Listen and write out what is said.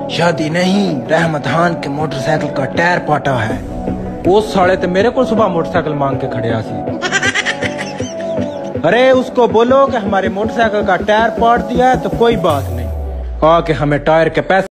शादी नहीं, रहमतहान के मोटरसाइकिल का टायर पाटा है। वो साले तो मेरे को सुबह मोटरसाइकिल मांग के खड़े आसी। अरे उसको बोलो कि हमारे मोटरसाइकिल का टायर पाट दिया है तो कोई बात नहीं, आके हमें टायर के पैसे